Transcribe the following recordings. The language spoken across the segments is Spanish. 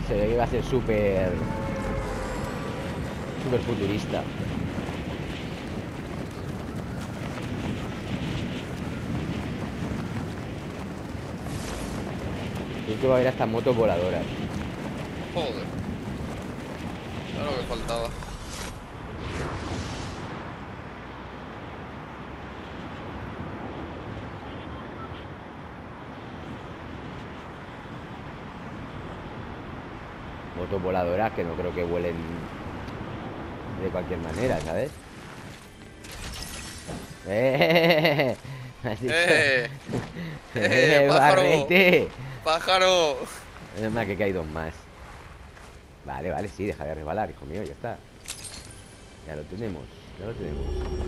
Se ve que va a ser súper futurista. Creo que va a haber hasta motos voladoras. Joder. Era lo que faltaba. Motos voladoras que no creo que vuelen de cualquier manera, ¿sabes? ¿Me has dicho? ¡Eh! ¡Pájaro! ¡Barrete! ¡Pájaro! Es más que hay dos más. Vale, vale, sí, deja de resbalar, hijo mío, ya está. Ya lo tenemos, ya lo tenemos.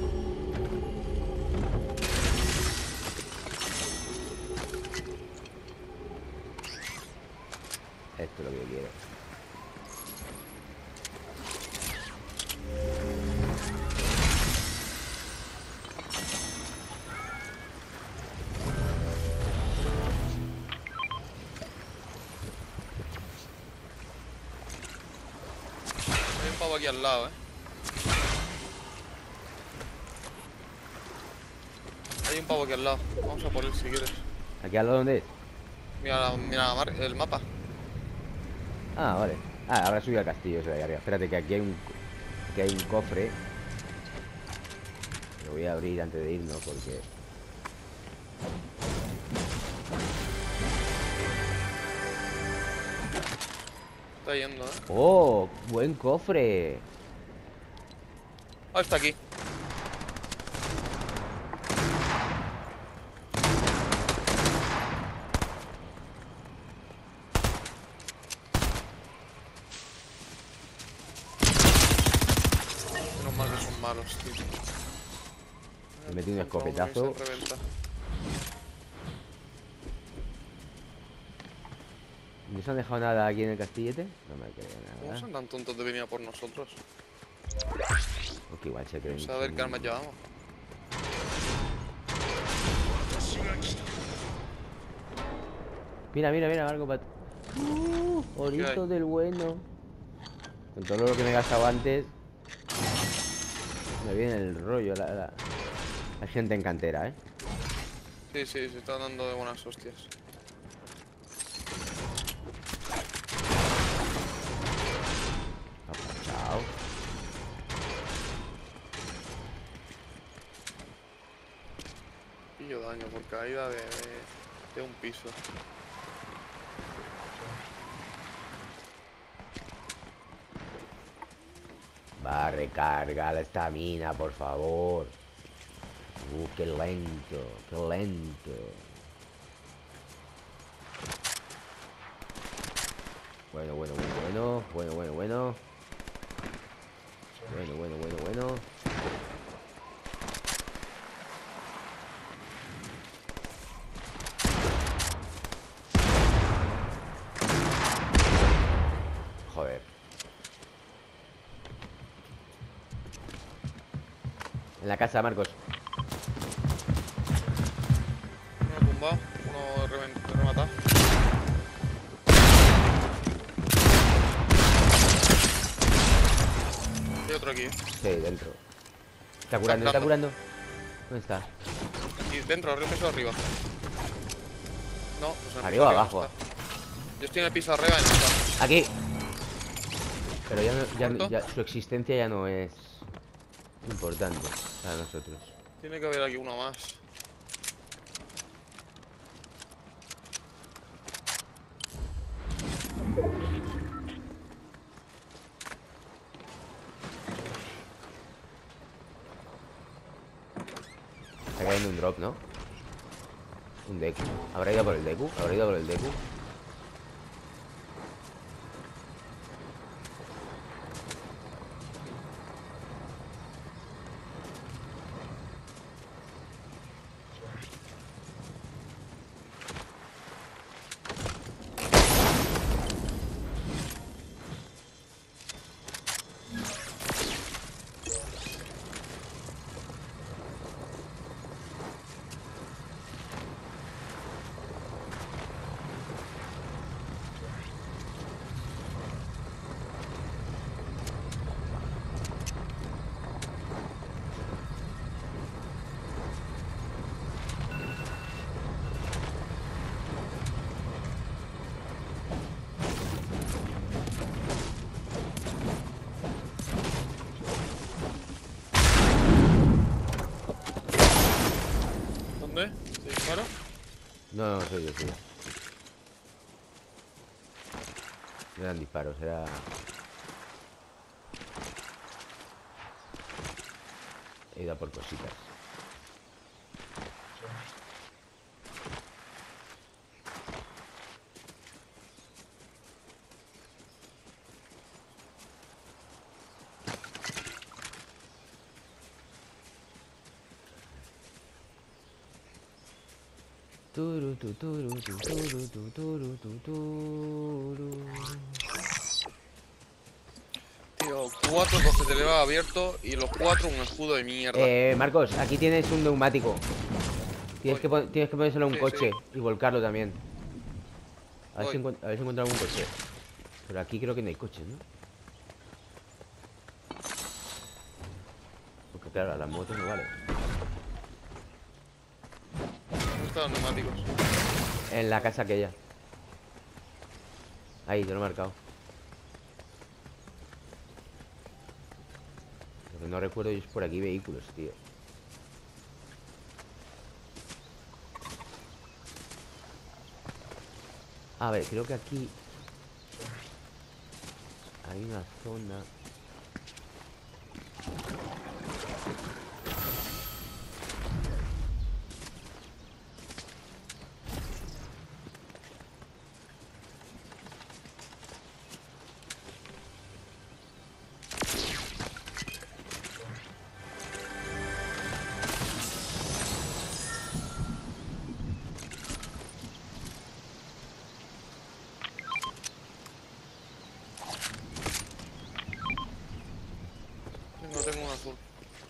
Esto es lo que yo quiero. Hay un pavo aquí al lado, Hay un pavo aquí al lado. Vamos a por él si quieres. ¿Aquí al lado dónde es? Mira, el mapa. Ah, vale. Ah, ahora subí al castillo ese de ahí arriba. Espérate que aquí hay un cofre. Lo voy a abrir antes de irnos porque... Está yendo, ¡Oh! ¡Buen cofre! Ah, está aquí. Menos mal que son malos, tío. Me metí un Contra uno y se escopetazo. reventa. ¿No se han dejado nada aquí en el castillete? No me creo ¿Cómo nada. son tan tontos de venir a por nosotros? Porque igual se creen... Vamos a ver qué armas llevamos. Mira, mira, mira, algo para... Orito del bueno. Con todo lo que me he gastado antes... Me viene el rollo, la gente en cantera, ¿eh? Sí, sí, se están dando de buenas hostias. Chao. Pillo daño por caída de un piso. Va, recarga la estamina, por favor. Qué lento, qué lento. Bueno, bueno, bueno, bueno. Bueno, bueno, bueno. Bueno, bueno, bueno, bueno. Joder. En la casa, Marcos. Uno tumbado, uno rematado. Y otro aquí. Sí, dentro. Está curando, está curando. ¿Dónde está? Aquí dentro, arriba, piso arriba. No, pues en el Arriba o piso abajo. no está. Yo estoy en el piso arriba y no está. Aquí. Pero ya, no, ¿Muerto? ya su existencia ya no es importante para nosotros. Tiene que haber aquí uno más. Está cayendo un drop, ¿no? Un Deku. ¿Habrá ido por el Deku? ¿Habrá ido por el Deku? No, no, soy yo, soy yo. No eran disparos, era... He ido a por cositas. Turu, tu, turu, tu, turu, tu, turu, tu, turu. Tío, 4 cofeteleros abiertos y los 4 un escudo de mierda. Marcos, aquí tienes un neumático. Tienes Voy. tienes que ponérselo a un Sí, coche sí. y volcarlo también. Voy. A ver si encuentro algún coche. Pero aquí creo que no hay coches, ¿no? Porque claro, a las motos no vale. ¿Dónde están los neumáticos? En la casa aquella. Ahí, te lo he marcado. Lo que no recuerdo es por aquí vehículos, tío. A ver, creo que aquí hay una zona. No tengo un azul.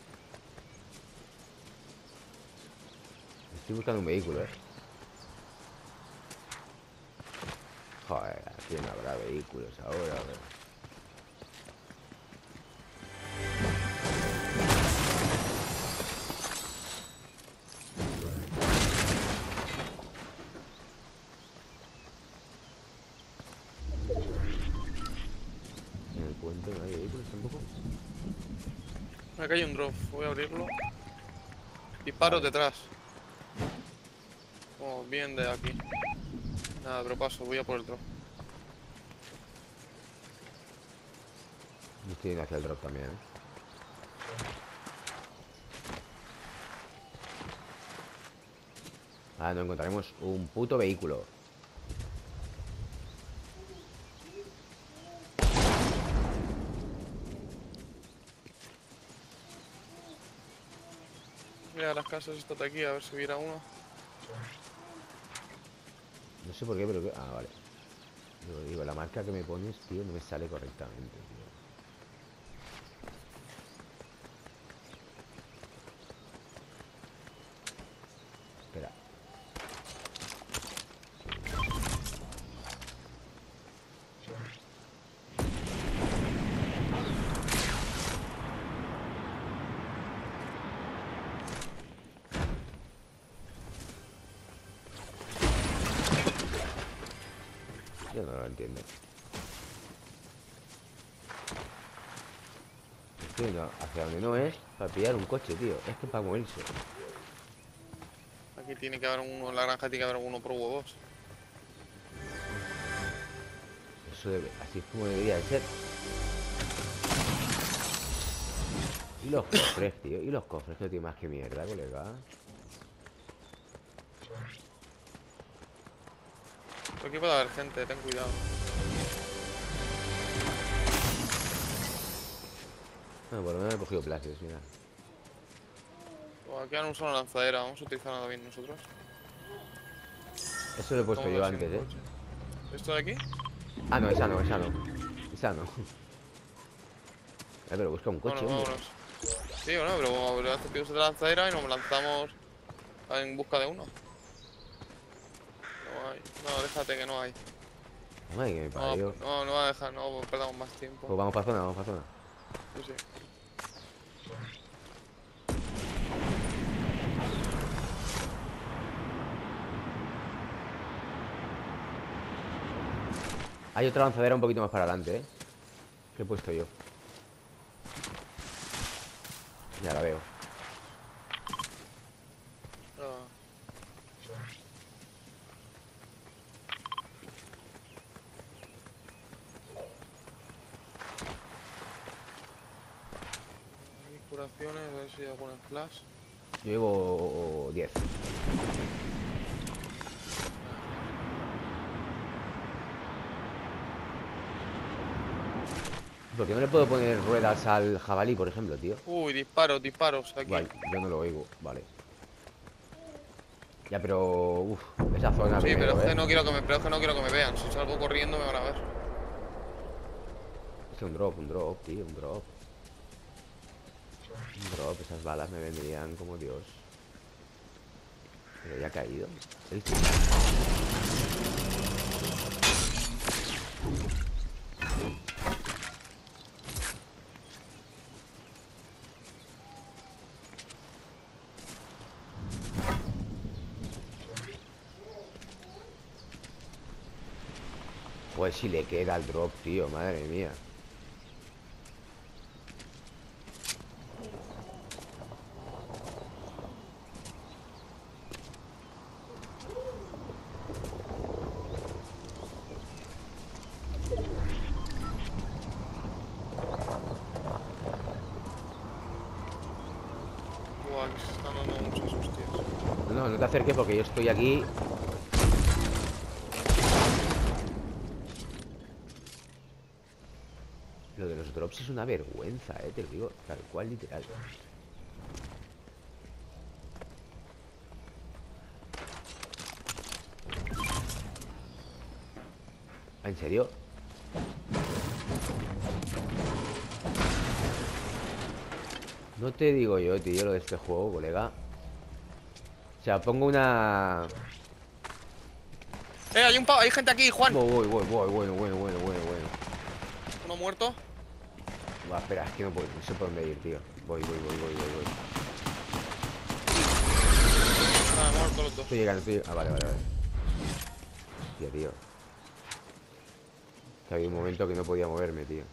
Estoy buscando un vehículo, Joder, aquí no habrá vehículos ahora, a ver. En el puente no hay vehículos tampoco. Acá hay un drop, voy a abrirlo. Disparos Vale. detrás. Oh, bien de aquí. Nada, pero paso, voy a por el drop. Yo estoy yendo hacia el drop también, Ah, no encontraremos un puto vehículo. Voy a las casas estas de aquí a ver si hubiera uno. No sé por qué, pero... Ah, vale. Digo, la marca que me pones, tío, no me sale correctamente, tío. Espera. Yo no lo entiendo. Estoy yendo hacia donde no es para pillar un coche, tío. Es que para moverse. Aquí tiene que haber uno, en la granja tiene que haber uno por huevos. Eso debe... Así es como debería de ser. Y los cofres, tío. Y los cofres no tiene más que mierda, colega. Aquí puede haber gente, ten cuidado. Bueno, por lo menos he cogido places, mira. Pues aquí han usado una lanzadera, vamos a utilizarla bien nosotros. Eso lo he puesto Vamos a yo ver si antes, hay un coche. ¿Esto de aquí? Ah, no, esa no, esa no. Esa no. Pero busca un coche, Vámonos, hombre. vámonos. Sí, bueno, pero vamos a ver, hace que use la lanzadera y nos lanzamos en busca de uno. No hay. No, déjate que no hay. Ay, que me No, parió. no, no va a dejar, no, pues perdamos más tiempo. Pues vamos para zona, vamos para zona. Sí, sí. Hay otra lanzadera un poquito más para adelante, que he puesto yo. Ya la veo. Ah, Curaciones, a ver si hay alguna flash. Yo llevo 10. ¿Por qué no le puedo poner ruedas al jabalí, por ejemplo, tío? Uy, disparos aquí. Vale, yo no lo oigo, vale. Ya, pero... Uf, esa zona Sí, pero primero, es ¿eh? que no quiero que me, pero es que no quiero que me vean. Si salgo corriendo me van a ver. Es un drop, tío, un drop. Un drop, esas balas me vendrían como Dios. Pero ya ha caído. ¿El qué? Pues si le queda el drop, tío, madre mía. Buah, que se están dando muchas hostias. No, no te acerques porque yo estoy aquí. Lo de los drops es una vergüenza, te lo digo tal cual, literal. ¿En serio? No te digo yo, tío, lo de este juego, colega. O sea, pongo una... Hay gente aquí, Juan. Bueno. Uno muerto. Va, espera, es que no puedo, no sé por dónde ir, tío. Voy. Nada, muerto los dos. Estoy llegando, Ah, vale. Tío. Que había un momento que no podía moverme, tío.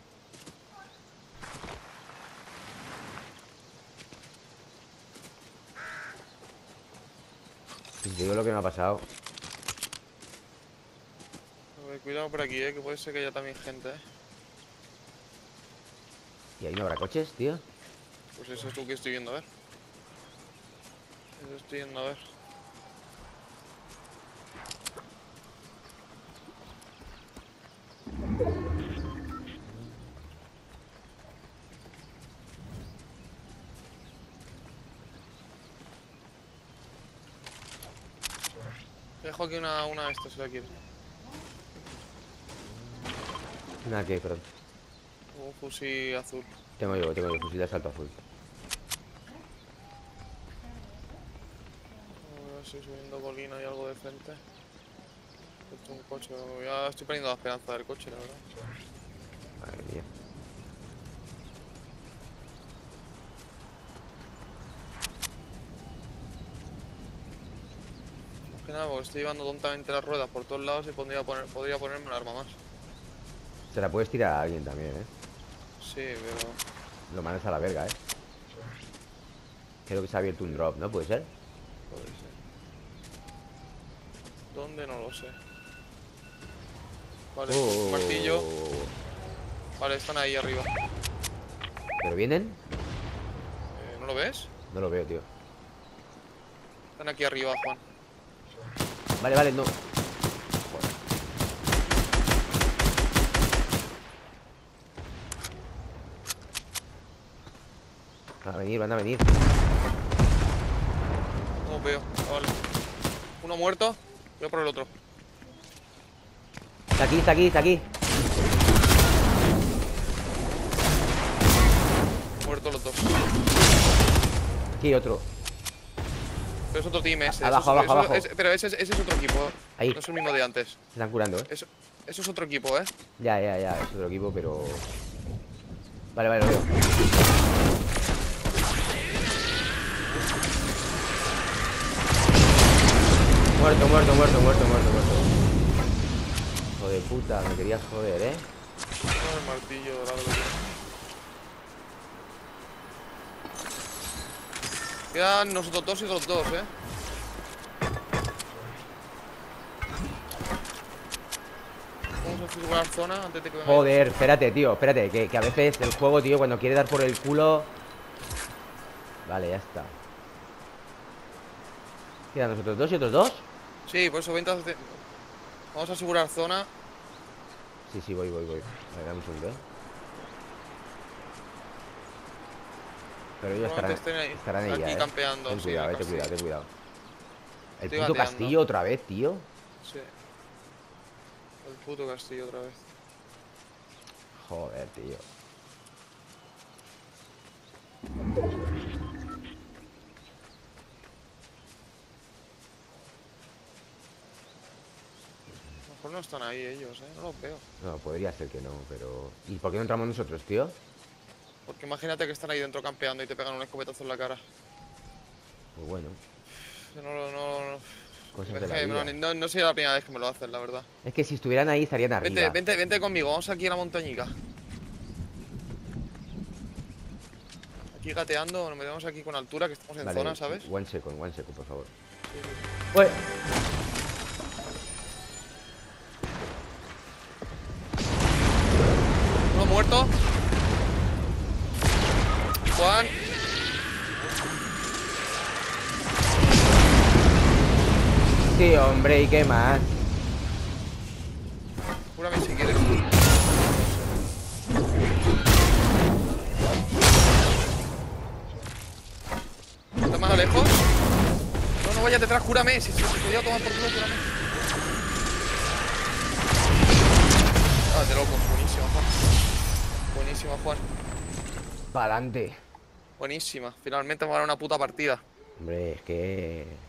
Te digo lo que me ha pasado. A ver, cuidado por aquí, que puede ser que haya también gente, ¿Y ahí no habrá coches, tío? Pues eso es lo que estoy viendo, a ver. Eso estoy viendo, a ver. Dejo aquí una de estas, si la quieres. Nada, que, perdón. Un fusil azul. Tengo yo fusil de asalto azul. A ver si subiendo colina hay algo decente. Esto es un coche. Ya estoy perdiendo la esperanza del coche, la verdad. Madre mía. Más que nada porque estoy llevando tontamente las ruedas por todos lados y podría ponerme un arma más. Se la puedes tirar a alguien también, Sí, pero... Lo mandas a la verga, Creo que se ha abierto un drop, ¿no? ¿Puede ser? puede ser. ¿Dónde? No lo sé. Vale, un martillo. Vale, están ahí arriba. ¿Pero vienen? ¿No lo ves? No lo veo, tío. Están aquí arriba, Juan. Vale, no. Van a venir. No los veo. Vale. Uno muerto. Voy por el otro. Está aquí. Muertos los dos. Aquí otro. Pero es otro team ese. Abajo. Pero ese es otro equipo. Ahí. No es el mismo de antes. Se están curando, Eso es otro equipo, Ya. Es otro equipo, pero... Vale, lo veo. Muerto. Hijo de puta, me querías joder, El martillo dorado. Quedan nosotros dos y otros dos, Vamos a figurar zona antes de que venga. Joder, espérate, tío, que a veces el juego, tío, cuando quiere dar por el culo... Vale, ya está. Quedan nosotros dos y otros dos. Sí, por eso vamos a asegurar zona. Sí, sí, voy. A ver, dame un segundo, Pero ellos Probablemente estarán ahí aquí ya, campeando. Ten Sí, en cuidado, el ten cuidado, castillo. ten cuidado. El Estoy puto gateando. castillo otra vez, tío. Sí. El puto castillo otra vez. Joder, tío. A lo mejor no están ahí ellos, no los veo. No, podría ser que no, pero... ¿Y por qué no entramos nosotros, tío? Porque imagínate que están ahí dentro campeando y te pegan un escopetazo en la cara. Pues bueno, Yo no. cosas Es de la que vida. no sería la primera vez que me lo hacen, la verdad. Es que si estuvieran ahí estarían arriba. Vente conmigo, vamos aquí a la montañica. Aquí gateando, nos metemos aquí con altura, que estamos en Vale, zona, ¿sabes? one second, por favor. Sí, sí. Pues... Uno muerto. Juan. Sí, hombre, ¿y qué más? Cúrame si quieres. ¿Estás más lejos? No vayas detrás, cúrame. Si te voy a tomar por culo, cúrame. Ah, de loco. Buenísima, Juan. Buenísima, Juan. Pa'lante. Buenísima. Finalmente vamos a ganar una puta partida. Hombre, es que...